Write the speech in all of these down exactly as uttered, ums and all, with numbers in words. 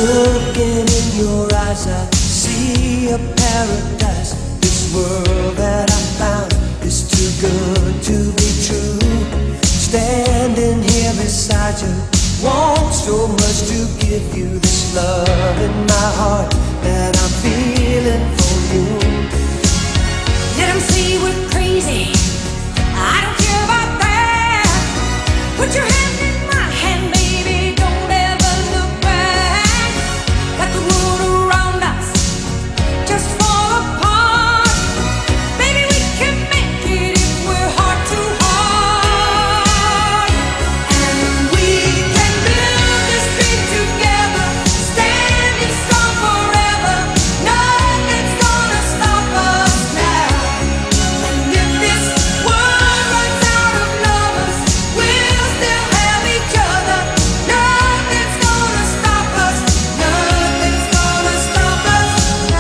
Looking in your eyes, I see a paradise. This world that I found is too good to be true. Standing here beside you, want so much to give you this love in my heart that I'm feeling for you. Let them say we're crazy, I don't care about that. Put your hand in my hand, baby, don't ever look back. Let the world around us just fall apart. Baby, we can make it if we're heart to heart. And we can build this dream together, standing strong forever. Nothing's gonna stop us now. And if this world runs out of lovers, we'll still have each other. Nothing's gonna stop us. Nothing's gonna stop us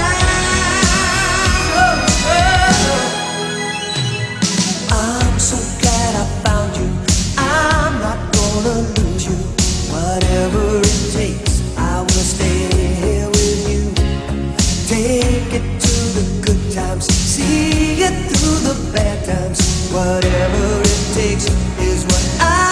now. Oh, oh. I'm so glad I found you. I'm not gonna lose you. Whatever it takes, I will stay here with you. Take it to the good times, see it through the bad times. Whatever it takes is what I